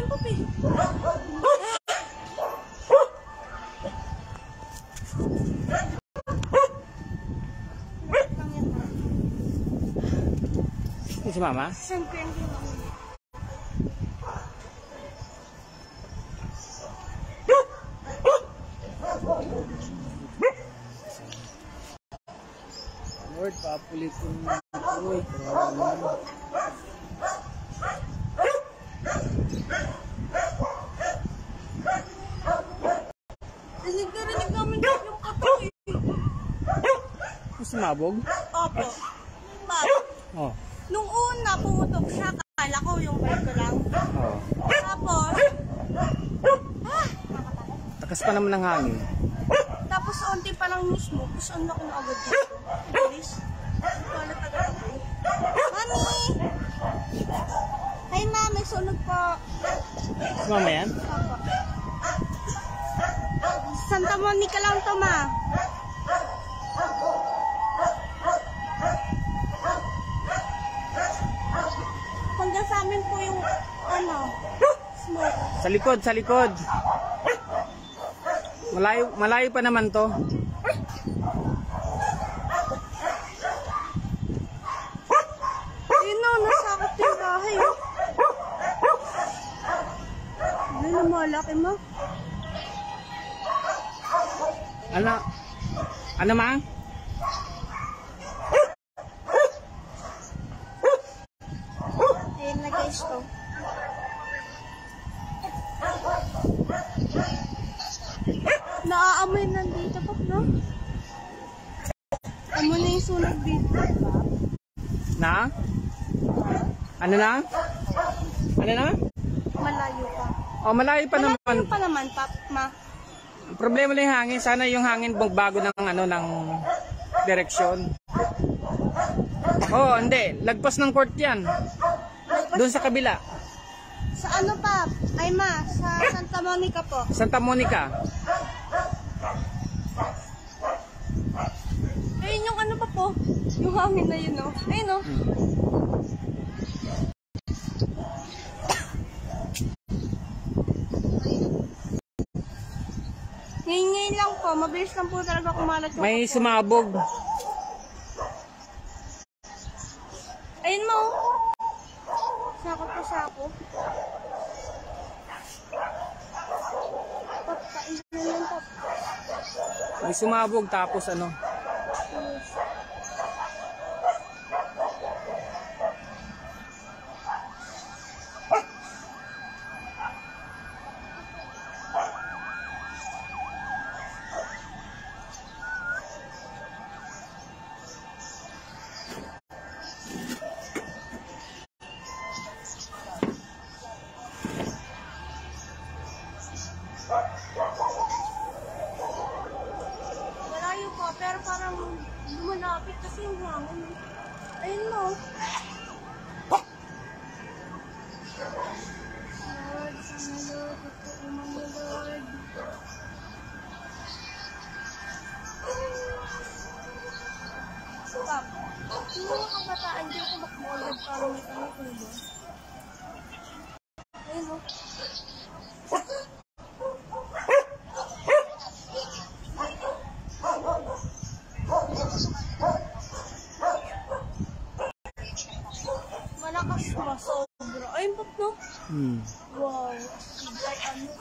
papi. Si mama? Siyempre, hindi mama. Lord, papulitin mo. Uy, kawawa. Rinig namin yung kato eh. Sumabog? Opo. Pap. Oh. Nung una, pumutok siya. Kala ko yung bike ko lang. Oh. Tapos, Takas pa naman ng hangin. tapos onti pa lang mismo. Tapos ang laki na agad dito. Bilis. Wala agad ako. Mami! Hi, mami. Sunog po. Mama yan? Opo. Santa Monica lang to, ma. Hanggang sa amin po yung, smoke. Sa likod, sa likod. Malayo pa naman to. Ayun o, nasakot yung bahay. Ano na malaki mo? Ano ma? Ayun na guys to. Naaamoy nandito pa, no? Amo na yung sunog dito. Na? Ano na? Ano na? Malayo pa. Oh, malayo pa naman. Malayo pa naman, Pap, ma. Problema lang yung hangin. Sana yung hangin magbago ng ng direksyon. Oh, hindi. Lagpas ng court yan. Doon sa kabila. Sa ano, Pap? Ay, ma. Sa Santa Monica po. Santa Monica. Ayun yung ano pa po. Yung hangin na yun, no? Ayun, no? Ngayon lang po. Mabilis lang po talaga kumalat yung May kapo. sumabog. Ayun mo. Sako po sako. Pap, kain na yan, Pap. May sumabog tapos ano. Malayo po, pero parang lumalapit kasi yung hangin. Ayun mo. Lord, sana Lord, ito umang Lord. Pap, yung mga kabataan dyan kung bakmolad parang may kami. Ayun mo. Malakas ba? Sobra. Ayun po, no? Wow. Ay, ano?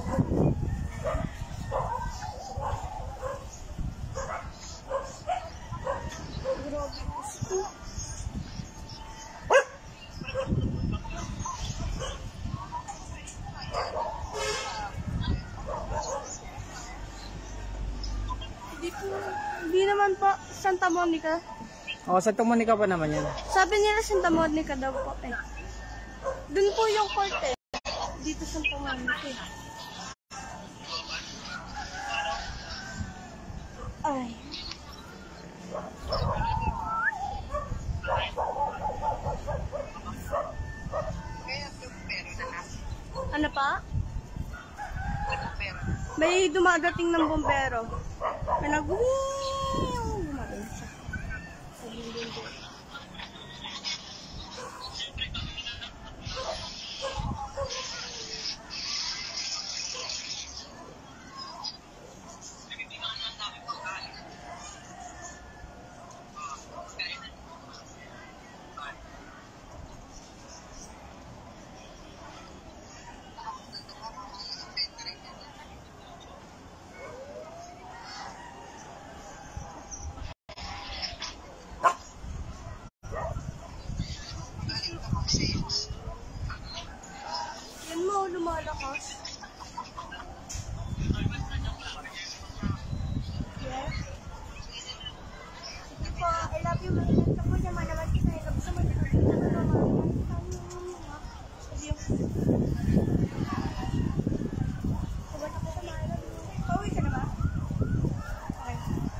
Grabe gusto. Hindi naman po Santa Monica. Oh, Santa Monica pa naman yan. Sabi nila Santa Monica daw po eh. Doon po yung court eh. Dito Santa Monica eh. Ay. Ano pa? May dumadating ng bombero. May nag-wing! Dumating siya. Sa building. lumalakas. Yes. Sige po, I love you, maingat ka po naman naman kita. Gusto mo na naman. Sabot ako sa mga alam. Pauwi ka na ba? Okay.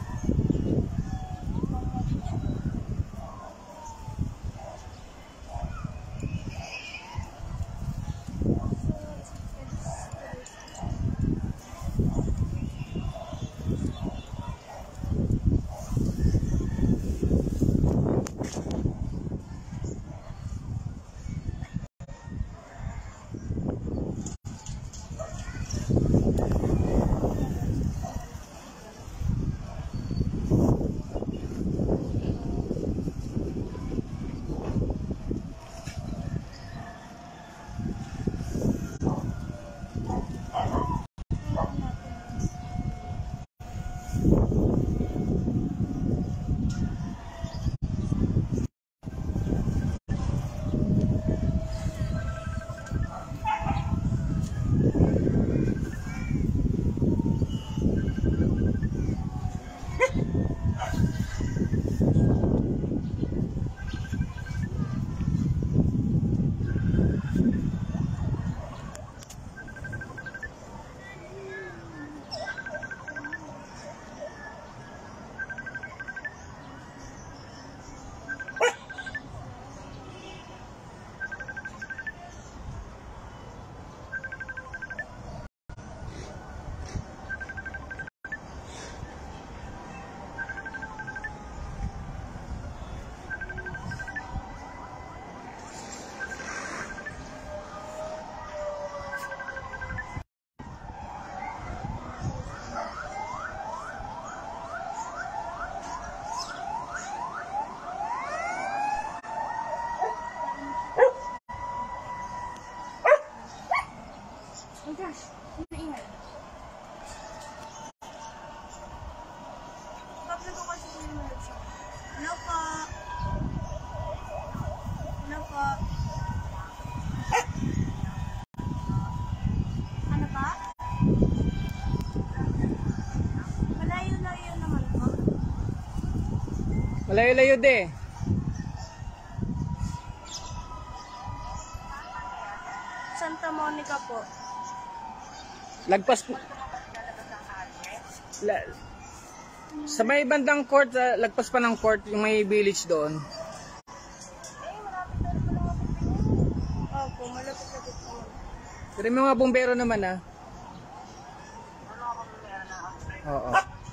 Oh gosh, maingay. Bakit ko kasi sinumunod siya? Ano pa? Ano pa? Ano pa? Malayo-layo naman po. Malayo-layo de. Santa Monica po. Lagpas sa may bandang court, lagpas pa ng court yung may village doon. Opo, malapit-lapit po. Pero may mga bumbero naman ah. Oo.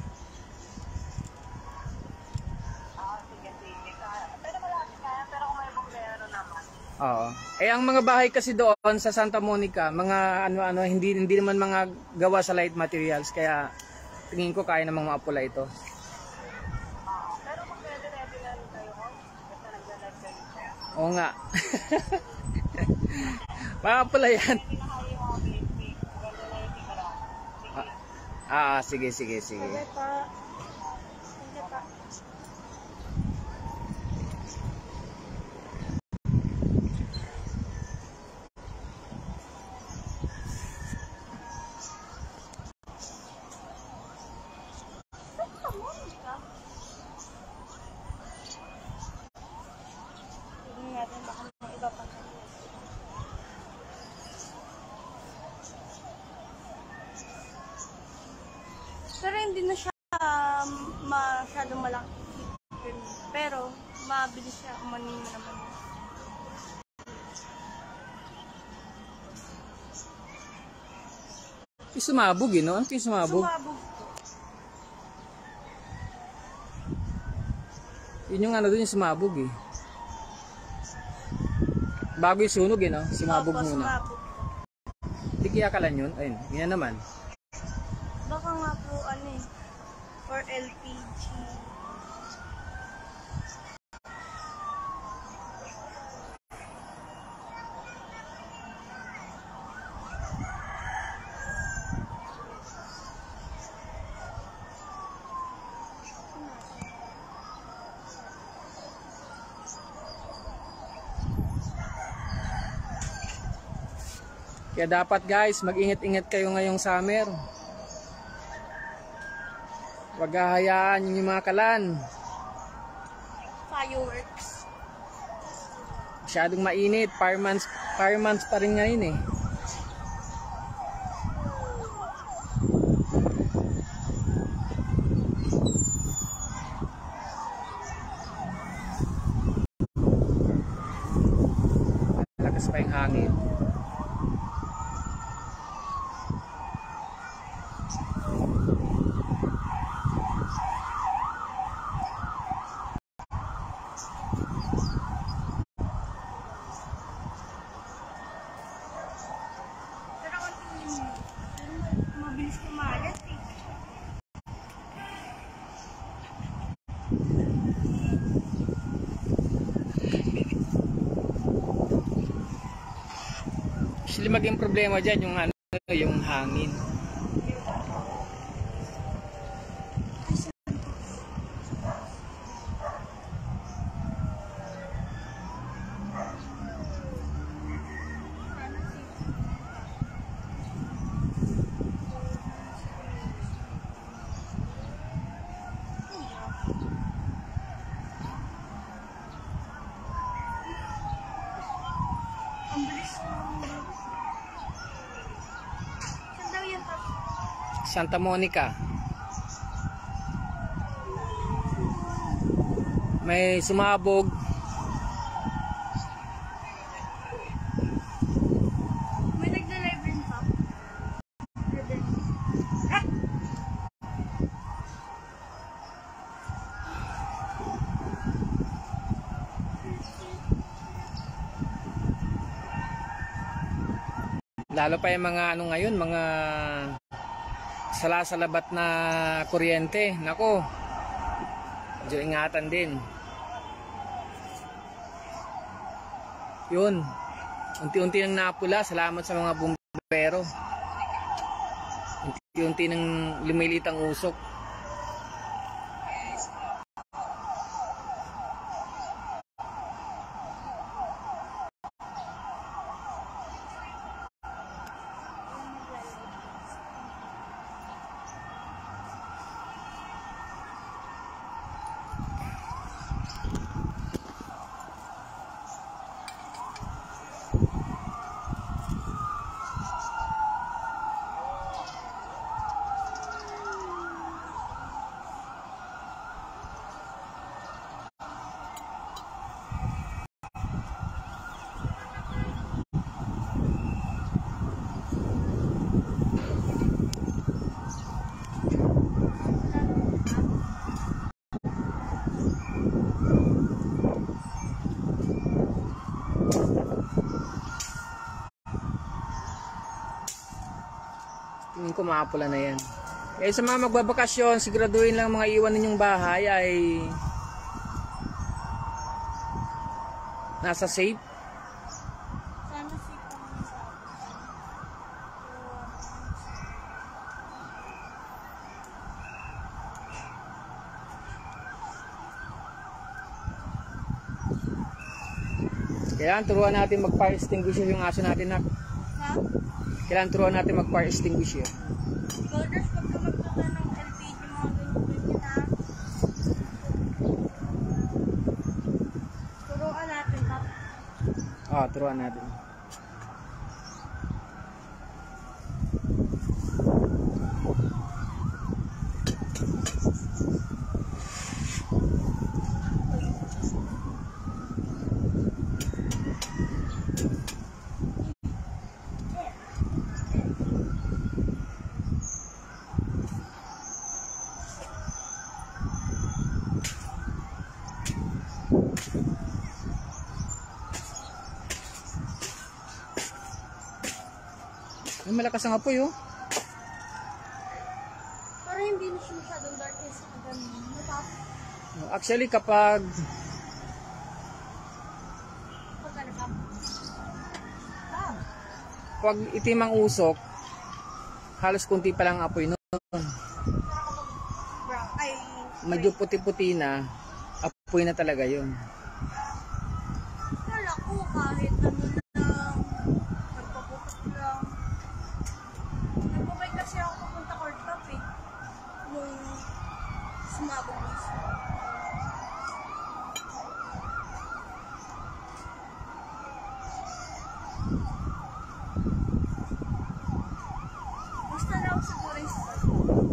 Oo. Eh ang mga bahay kasi doon sa Santa Monica, mga ano-ano, hindi naman mga gawa sa light materials, kaya tingin ko kaya namang maapula ito. Pero kung pwede-ready na rin kayo, basta nag-live kayo. Oo nga. Maapula yan. Sige. Okay pa. Sige pa. Tignan natin baka may iba pa. Pero hindi na siya masyadong malaki. Pero mabilis siya. Umanin na naman. Yung sumabog no? Ano yung sumabog? Sumabog. Yun yung ano doon yung sumabog eh. Bago yung sunog no? Sumabog Opo, muna. sumabog. Hindi kaya kalan yun? Ayun, yun na naman. Baka nga po ano eh. For LPG. Kaya dapat guys, mag-ingat-ingat kayo ngayong summer. Huwag hahayaan yung mga kalan. Fireworks. Masyadong mainit. Fire months pa rin ngayon eh. Lakas pa yung hangin. Pero mabilis kumalat eh. Actually maging problema dyan yung ano, yung hangin. Ang bilis ng... Saan daw yan pa? Santa Monica. May sumabog. May nagda-live rin pa. Lalo pa yung mga ano ngayon, mga salasalabat na kuryente. Nako, medyo ingatan din. Yun, unti-unti nang napula. Salamat sa mga bumbero. Unti-unti nang lumilit ang usok. Tingin ko makapula na yan. Eh sa mga magbabakasyon, siguraduhin lang mga iwan ninyong bahay ay nasa safe. Sana si Kailangan turuan natin mag-fire extinguisher yung aso natin na. ha? Kailangan turuan natin mag-fire extinguisher. Golders, pag magpunta ng LPG, mga ganyan-ganyan ha. Turuan natin ha. Turuan natin. Ay, malakas ang apoy oh. Pero hindi na siya masyadong dark is ganun. Actually kapag pag itim ang usok, halos kunti pa lang ang apoy noon. Ay, Medyo puti-puti na, apoy na talaga yun. kala ko kahit ano lang, nagpaputok lang. parang nagpapay kasi ako pupunta court cup eh. Nung sumabog mismo. Basta na ako siguro yung start.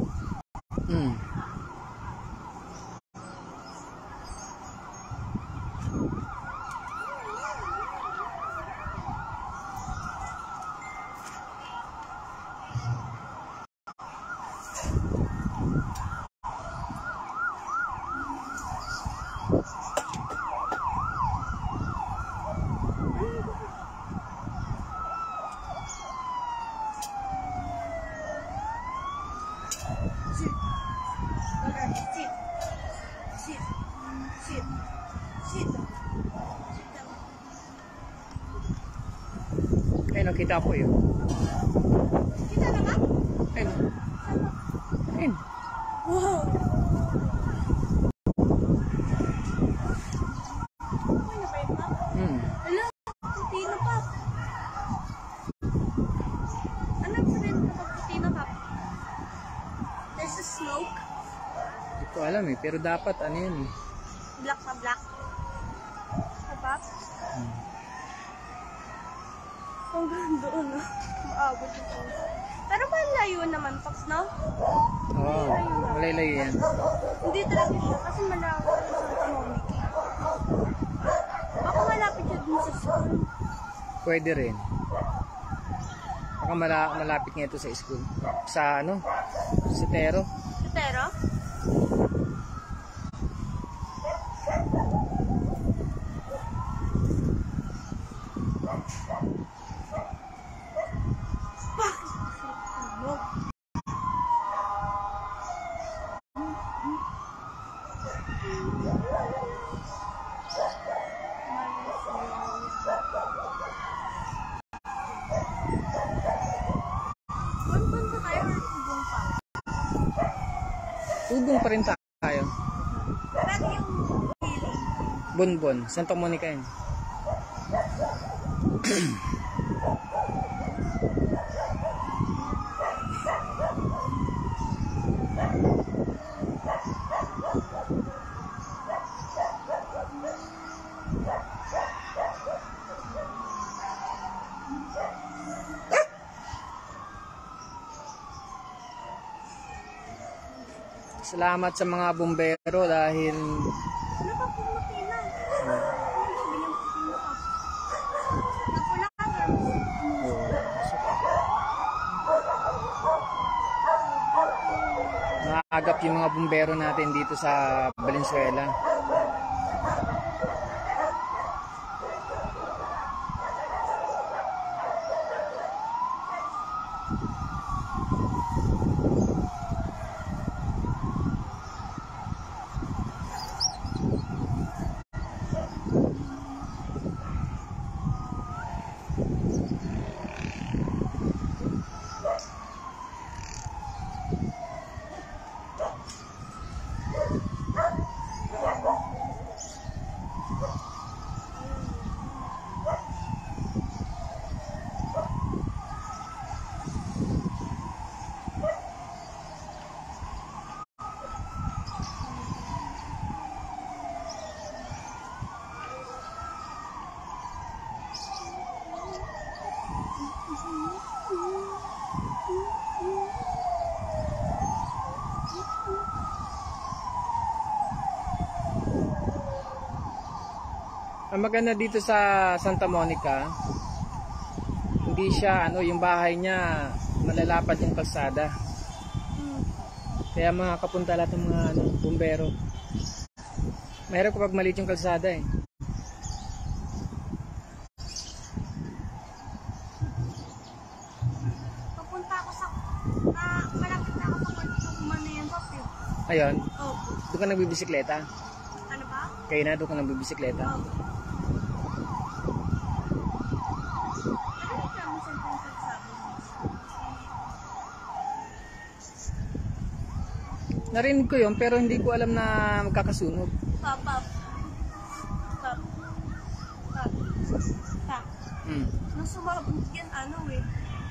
Sit. Okay, sit. Sit. Sit. Sit. Sit down. Ayun, nakita ko yun. Kita naman? Ayun. Ayun. Wow. Ano na ba yun, Pap? Hello? Puti na, Pap. Ano sabihin mo kapag puti na, Pap? There's a smoke. Hindi ko alam eh, pero dapat ano yun eh. Black na black. Pap? Hanggang doon na. Maabot yung puso. Pero malayo naman, Paps, no? Oo, malay-layo yan. Hindi talaga siya kasi malayo sa Santa Monica. Ako malapit siya dun sa school. Pwede rin. Baka malapit nga ito sa school. Sa ano? Sa Tero. Pero? Tugong pa rin tayo. Pero yung feeling. Bonbon. Santa Monica yun. Salamat sa mga bumbero dahil Ano pa pumuti na? Sabi niya puti na pa. naagap yung mga bumbero natin dito sa Valenzuela. Ang maganda dito sa Santa Monica, hindi siya yung bahay niya malalapad yung kalsada. Kaya makakapunta lahat ng mga bumbero. Mahirap kapag maliit yung kalsada eh. Papunta ako sa malapit na ako sa kwarto kumana yan, Papi. Ayun, Opo. doon ka nagbibisikleta. Ano ba? Kaya na doon ka nagbibisikleta. Opo. Ano yung kami sa pagsabi mo? Narinig ko yun pero hindi ko alam na magkakasunog. Pap. Pap. Pap. Pap. Hmm. Nung sumabog yan,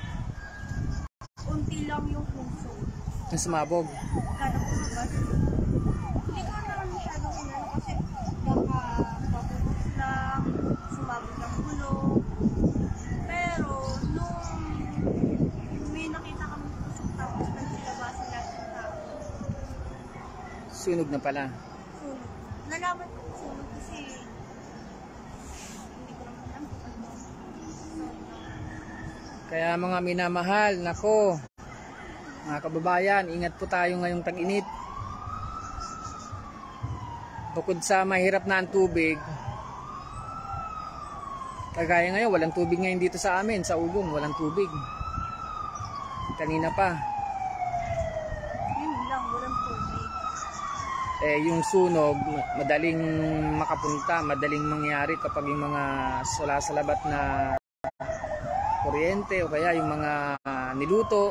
Yung sumabog. Kada po lugar. Hindi ko naman masyadong inano kasi baka paputok lang, sumabog ng gulong. Pero nung may nakita kami tusok tapos nagsilabasan lahat ng tao. Sunog na pala. Sunog. Nalaman ko sunog kasi hindi ko naman alam kung ano. Kaya mga minamahal, nako, mga kababayan, ingat po tayo ngayong tag-init. Bukod sa mahirap na ang tubig, kagaya ngayon, walang tubig ngayon dito sa amin, sa Ugong, walang tubig. Kanina pa. Yun lang, walang tubig. Yung sunog, madaling makapunta, madaling mangyari kapag yung mga sulasalabat na kuryente o kaya yung mga niluto.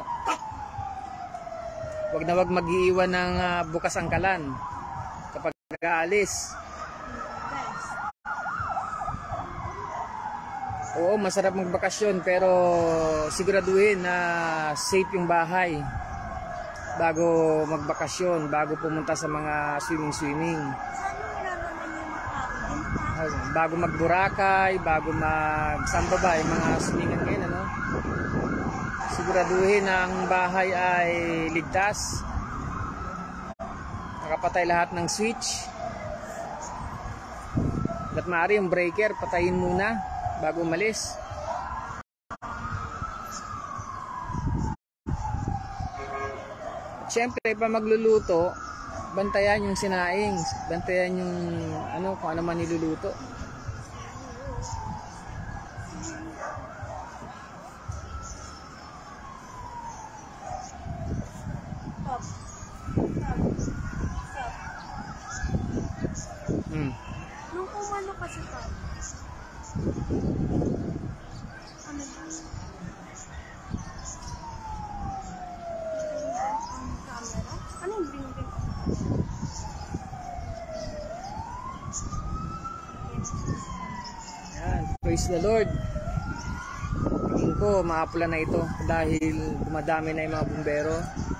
Wag na wag mag-iiwan ng bukas ang kalan kapag nag-aalis. Guys, Oo, masarap magbakasyon pero siguraduhin na safe yung bahay bago magbakasyon, bago pumunta sa mga swimming. sana wala naman yung makakabin. Bago mag-Boracay, bago mag-samba ba, yung mga swimming ngayon, ano? Siguraduhin na ang bahay ay ligtas. Nakapatay lahat ng switch. At maaari yung breaker, patayin muna bago umalis. At syempre, pa magluluto, bantayan yung sinaing, bantayan yung ano, kung ano man niluluto. Stop. Stop. Stop. Nung umano kasi pa. Ano yun? Ang camera? Ano yung bring-bring? Yan, praise the Lord. Tingin ko maapula na ito dahil dumadami na yung mga bumbero.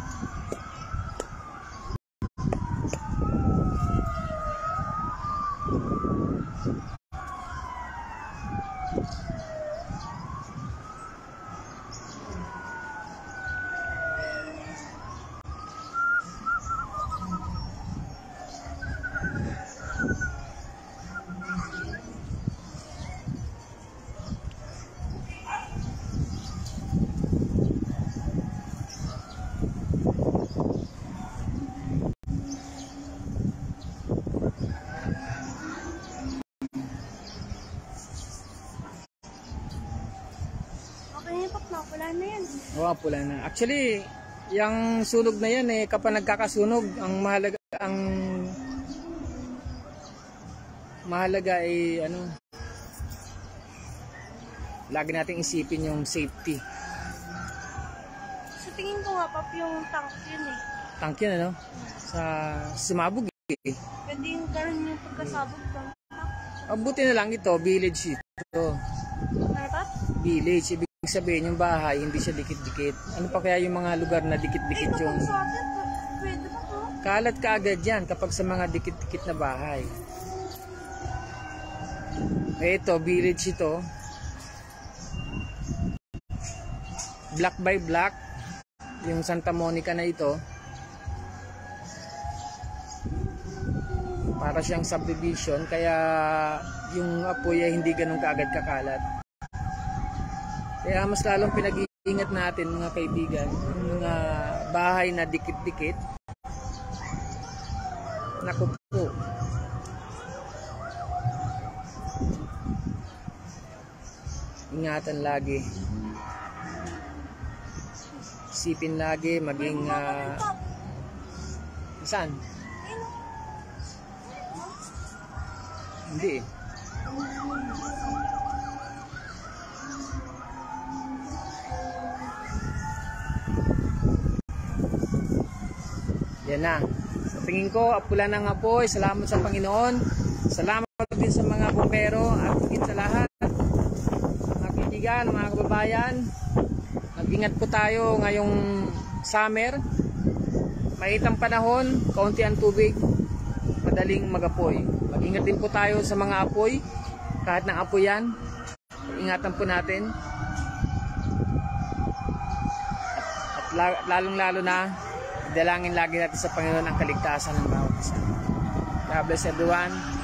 Okay, wala na yan. Oo, pula na. Actually, yung sunog na yan kapag nagkakasunog, ang mahalaga ay ano, lagi nating isipin yung safety. Sa tingin ko nga, Pap, yung tank yun eh. Tank yun, ano? Sa sumabog eh. Pwede yung karoon yung pagkasabog ng tank. Buti na lang ito, village ito. Ano, Pap? Village, ibig sabihin yung bahay, hindi siya dikit-dikit. Ano pa kaya yung mga lugar na dikit-dikit Ito yung... kung sa atin, pwede ba po? Kalat ka agad yan kapag sa mga dikit-dikit na bahay. Ito, village ito. Block by block. Yung Santa Monica na ito. Para siyang subdivision. Kaya yung apoy ay hindi ganun kaagad kakalat. Kaya mas lalong pinag-iingat natin mga kaibigan. Yung mga bahay na dikit-dikit. Naku po. Ingatan lagi. Isipin lagi maging saan? Hindi. Yan na. Sa tingin ko, apula ng apoy. Salamat sa Panginoon. Salamat din sa mga bumbero at higit sa lahat, mga kaibigan, mga kababayan. Mag-ingat po tayo ngayong summer. Maitang panahon, kaunti ang tubig, madaling mag-apoy. Mag-ingat din po tayo sa mga apoy. Kahit na apoy yan, ingatan po natin. At lalong-lalo na, dalangin lagi natin sa Panginoon ang kaligtasan ng bawat isa. God bless everyone.